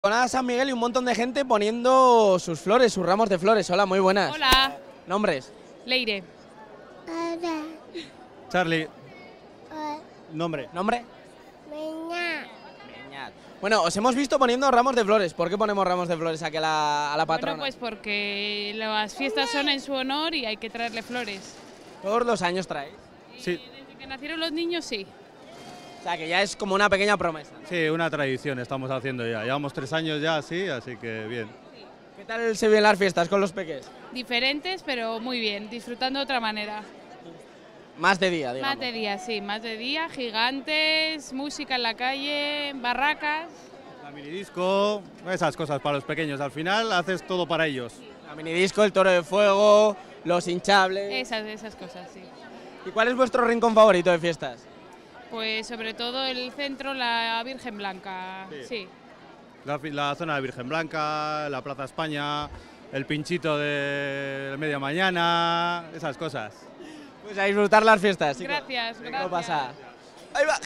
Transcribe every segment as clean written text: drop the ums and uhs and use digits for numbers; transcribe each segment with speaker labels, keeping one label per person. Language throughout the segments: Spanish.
Speaker 1: Con San Miguel y un montón de gente poniendo sus flores, sus ramos de flores. Hola, muy buenas.
Speaker 2: Hola.
Speaker 1: ¿Nombres?
Speaker 2: Leire.
Speaker 3: Hola.
Speaker 4: Charlie.
Speaker 3: Hola.
Speaker 4: Nombre.
Speaker 1: ¿Nombre?
Speaker 3: Meña.
Speaker 1: Beñat. Bueno, os hemos visto poniendo ramos de flores. ¿Por qué ponemos ramos de flores aquí a la patrona?
Speaker 2: Bueno, pues porque las fiestas son en su honor y hay que traerle flores.
Speaker 1: Todos los años traéis.
Speaker 4: Sí,
Speaker 2: Desde que nacieron los niños, sí.
Speaker 1: O sea, que ya es como una pequeña promesa.
Speaker 4: sí, una tradición estamos haciendo ya. Llevamos 3 años ya así, así que bien.
Speaker 1: ¿Qué tal se viven las fiestas con los peques?
Speaker 2: Diferentes, pero muy bien, disfrutando de otra manera.
Speaker 1: Más de día, digamos.
Speaker 2: Más de día, sí, más de día, gigantes, música en la calle, barracas.
Speaker 4: La minidisco, esas cosas para los pequeños. Al final haces todo para ellos.
Speaker 1: La minidisco, el toro de fuego, los hinchables.
Speaker 2: Esas cosas, sí.
Speaker 1: ¿Y cuál es vuestro rincón favorito de fiestas?
Speaker 2: Pues sobre todo el centro, la Virgen Blanca, sí.
Speaker 4: La zona de Virgen Blanca, la Plaza España, el pinchito de media mañana, esas cosas.
Speaker 1: Pues a disfrutar las fiestas, chicos.
Speaker 2: Gracias,
Speaker 1: No
Speaker 2: gracias.
Speaker 1: pasa. Ahí va.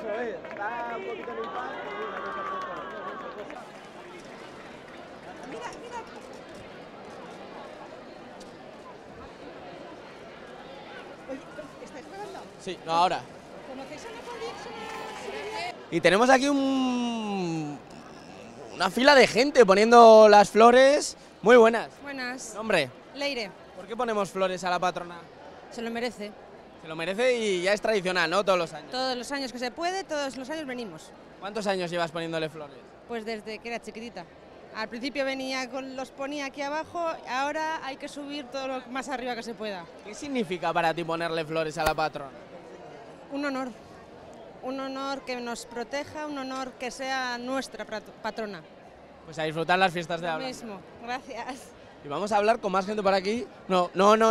Speaker 5: ¿Estáis grabando?
Speaker 1: Sí, no, ahora.
Speaker 5: ¿Conocéis a Napoli?
Speaker 1: Y tenemos aquí una fila de gente poniendo las flores. Muy buenas.
Speaker 5: Buenas.
Speaker 1: Nombre,
Speaker 5: Leire,
Speaker 1: ¿por qué ponemos flores a la patrona?
Speaker 5: se lo merece.
Speaker 1: Se lo merece y ya es tradicional, ¿no? Todos los años.
Speaker 5: Todos los años que se puede, todos los años venimos.
Speaker 1: ¿Cuántos años llevas poniéndole flores?
Speaker 5: Pues desde que era chiquitita. Al principio los ponía aquí abajo, ahora hay que subir todo lo más arriba que se pueda.
Speaker 1: ¿Qué significa para ti ponerle flores a la patrona?
Speaker 5: Un honor. Un honor que nos proteja, un honor que sea nuestra patrona.
Speaker 1: Pues a disfrutar las fiestas de
Speaker 5: Lo
Speaker 1: habla.
Speaker 5: mismo. Gracias.
Speaker 1: Y vamos a hablar con más gente por aquí. No,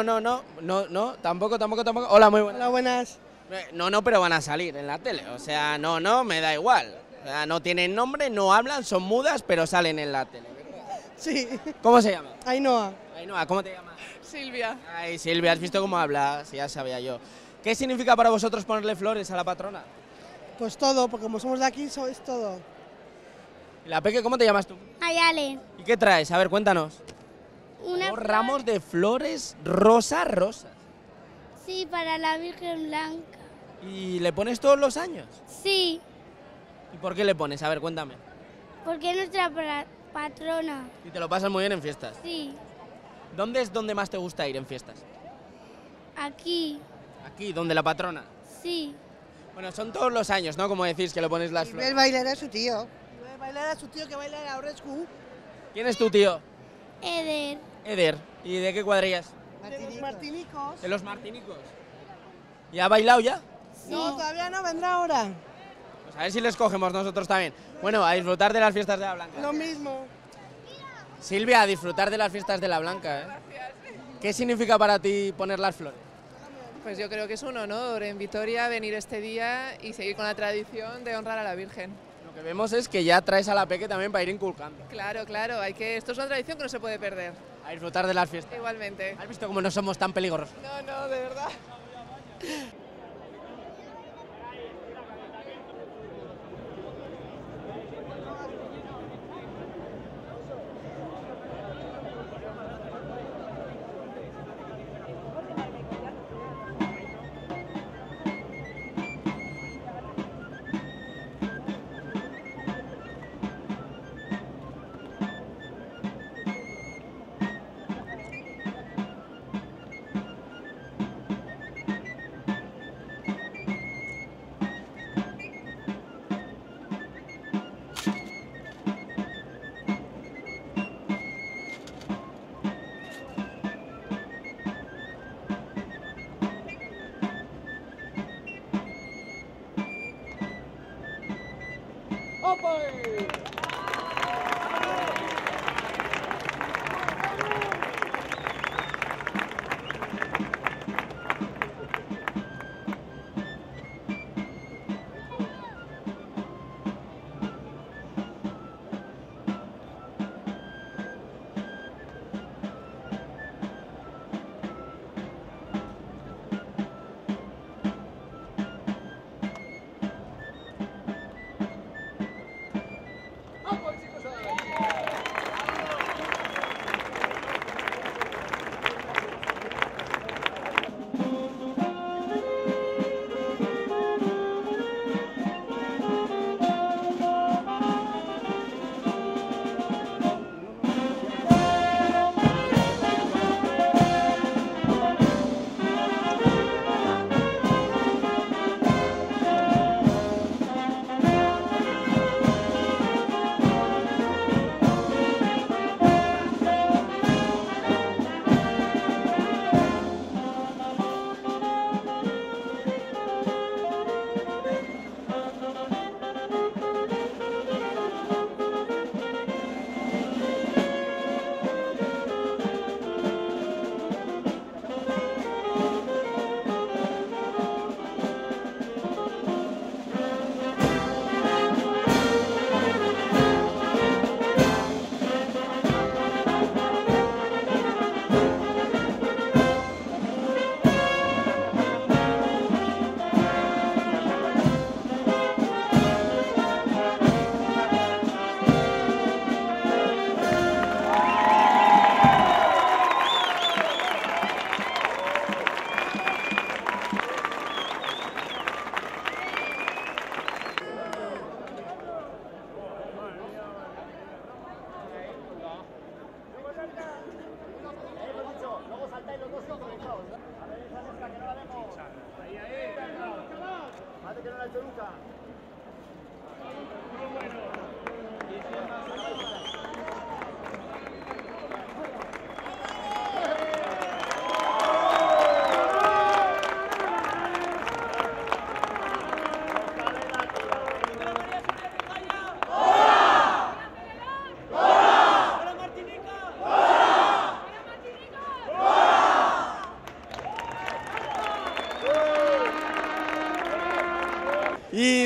Speaker 1: tampoco. Hola, muy buenas.
Speaker 6: Hola, buenas.
Speaker 1: No, pero van a salir en la tele. O sea, no, me da igual. O sea, no tienen nombre, no hablan, son mudas, pero salen en la tele.
Speaker 6: Sí,
Speaker 1: ¿Cómo se llama?
Speaker 6: Ainhoa.
Speaker 1: Ainhoa, ¿cómo te llamas?
Speaker 6: Silvia.
Speaker 1: Ay, Silvia, ¿has visto cómo hablas? Ya sabía yo. ¿Qué significa para vosotros ponerle flores a la patrona?
Speaker 6: Pues todo, porque como somos de aquí, eso es todo.
Speaker 1: ¿Y la Peque, cómo te llamas tú?
Speaker 3: Ayale.
Speaker 1: ¿Y qué traes? A ver, cuéntanos.
Speaker 3: Una
Speaker 1: Dos ramos de flores rosas.
Speaker 3: Sí, para la Virgen Blanca.
Speaker 1: ¿Y le pones todos los años?
Speaker 3: Sí,
Speaker 1: ¿Y por qué le pones? A ver, cuéntame.
Speaker 3: porque es nuestra patrona.
Speaker 1: Y te lo pasas muy bien en fiestas.
Speaker 3: Sí,
Speaker 1: ¿Dónde es donde más te gusta ir en fiestas?
Speaker 3: aquí.
Speaker 1: Aquí, donde la patrona.
Speaker 3: Sí,
Speaker 1: Bueno, son todos los años, ¿no? Como decís, que le ponéis las
Speaker 6: Y
Speaker 1: flores.
Speaker 6: ver bailar a su tío. Ver bailar a su tío que baila a Orescu.
Speaker 1: ¿Quién es tu tío?
Speaker 3: Eder.
Speaker 1: Eder. ¿Y de qué cuadrillas?
Speaker 6: De los Martinicos.
Speaker 1: De los Martinicos. ¿Y ha bailado ya?
Speaker 3: Sí.
Speaker 6: No, todavía no, vendrá ahora.
Speaker 1: Pues a ver si les cogemos nosotros también. Bueno, a disfrutar de las fiestas de la Blanca.
Speaker 6: Lo mismo.
Speaker 1: Silvia, a disfrutar de las fiestas de la Blanca, ¿eh? ¿Qué significa para ti poner las flores?
Speaker 7: Pues yo creo que es un honor en Vitoria venir este día y seguir con la tradición de honrar a la Virgen.
Speaker 1: Lo que vemos es que ya traes a la Peque también para ir inculcando.
Speaker 7: Claro, esto es una tradición que no se puede perder.
Speaker 1: A disfrutar de las fiestas.
Speaker 7: Igualmente.
Speaker 1: ¿Has visto cómo no somos tan peligrosos?
Speaker 7: No, de verdad.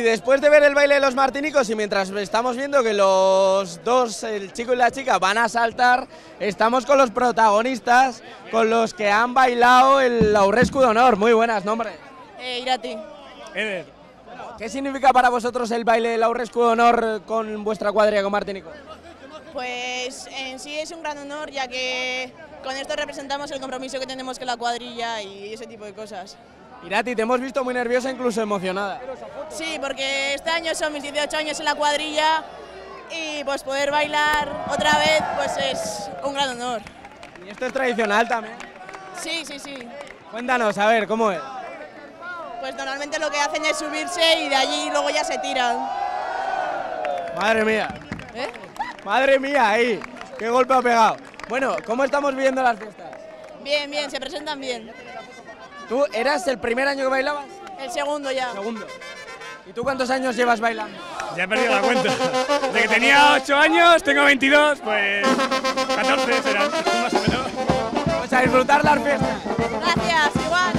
Speaker 1: después de ver el baile de los martinicos y mientras estamos viendo que los dos, el chico y la chica, van a saltar, estamos con los protagonistas, con los que han bailado el Aurrescu de Honor. Muy buenas, nombre.
Speaker 8: Irati.
Speaker 9: Eder.
Speaker 1: ¿Qué significa para vosotros el baile del Aurrescu de Honor con vuestra cuadrilla con martinicos?
Speaker 8: Pues en sí es un gran honor, ya que con esto representamos el compromiso que tenemos con la cuadrilla y ese tipo de cosas.
Speaker 1: Irati, te hemos visto muy nerviosa, incluso emocionada.
Speaker 8: Sí, porque este año son mis 18 años en la cuadrilla y pues poder bailar otra vez pues es un gran honor.
Speaker 1: ¿Y esto es tradicional también?
Speaker 8: Sí, sí, sí.
Speaker 1: Cuéntanos, a ver, ¿cómo es?
Speaker 8: Pues normalmente lo que hacen es subirse y de allí luego ya se tiran.
Speaker 1: Madre mía.
Speaker 8: ¿Eh?
Speaker 1: Madre mía, ahí. Qué golpe ha pegado. Bueno, ¿cómo estamos viviendo las fiestas?
Speaker 8: Bien, bien, se presentan bien.
Speaker 1: ¿Tú eras el primer año que bailabas?
Speaker 8: El segundo ya.
Speaker 1: Segundo. ¿Y tú cuántos años llevas bailando?
Speaker 9: Ya he perdido la cuenta. Desde que tenía 8 años, tengo 22, pues 14 serán, más o menos.
Speaker 1: Pues a disfrutar las fiestas.
Speaker 8: Gracias, igual.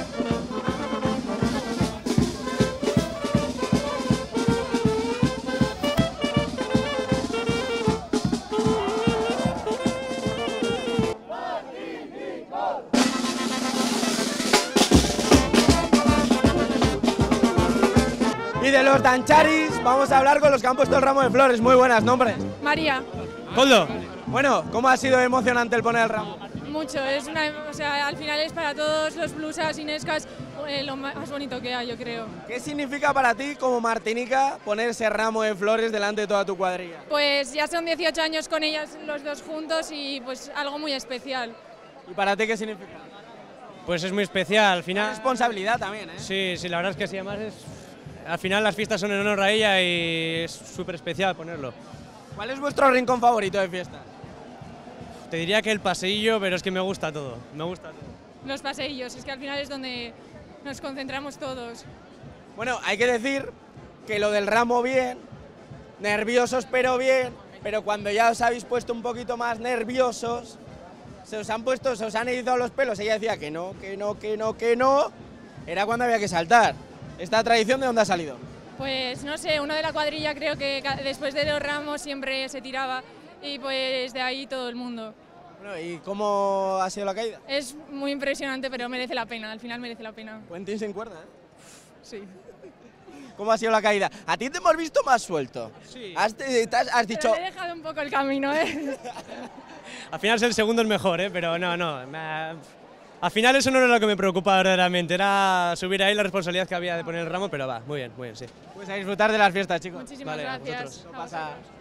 Speaker 1: Y de los dancharis vamos a hablar con los que han puesto el ramo de flores. Muy buenas, nombres.
Speaker 2: María.
Speaker 1: Coldo. Bueno, ¿cómo ha sido emocionante el poner el ramo?
Speaker 2: Mucho, o sea, al final es para todos los blusas, inescas, lo más bonito que hay, yo creo.
Speaker 1: ¿Qué significa para ti como martinica poner ese ramo de flores delante de toda tu cuadrilla?
Speaker 2: Pues ya son 18 años con ellas los dos juntos y pues algo muy especial.
Speaker 1: ¿Y para ti qué significa?
Speaker 10: Pues es muy especial, al final.
Speaker 1: Responsabilidad también, ¿eh?
Speaker 10: Sí, la verdad es que sí, además al final las fiestas son en honor a ella y es súper especial ponerlo.
Speaker 1: ¿Cuál es vuestro rincón favorito de fiesta?
Speaker 10: Te diría que el paseillo, pero es que me gusta todo,
Speaker 2: Los paseillos, es que al final es donde nos concentramos todos.
Speaker 1: Bueno, hay que decir que lo del ramo bien, nerviosos pero bien, pero cuando ya os habéis puesto un poquito más nerviosos, se os han erizado los pelos, ella decía que no, era cuando había que saltar. ¿Esta tradición de dónde ha salido?
Speaker 2: Pues no sé, uno de la cuadrilla creo que después de los ramos siempre se tiraba y pues de ahí todo el mundo.
Speaker 1: Bueno, ¿y cómo ha sido la caída?
Speaker 2: Es muy impresionante, pero merece la pena, al final merece la pena.
Speaker 1: Quentin sin cuerda, ¿eh?
Speaker 2: Sí.
Speaker 1: ¿Cómo ha sido la caída? A ti te hemos visto más suelto.
Speaker 10: Sí.
Speaker 1: Has dicho...
Speaker 2: Pero he dejado un poco el camino, ¿eh?
Speaker 10: Al final el segundo es mejor, pero no. Al final eso no era lo que me preocupaba verdaderamente, era subir ahí la responsabilidad que había de poner el ramo, pero va, muy bien, sí.
Speaker 1: Pues a disfrutar de las fiestas, chicos.
Speaker 2: Muchísimas
Speaker 10: Vale,
Speaker 2: gracias.
Speaker 10: vosotros.
Speaker 1: No pasa.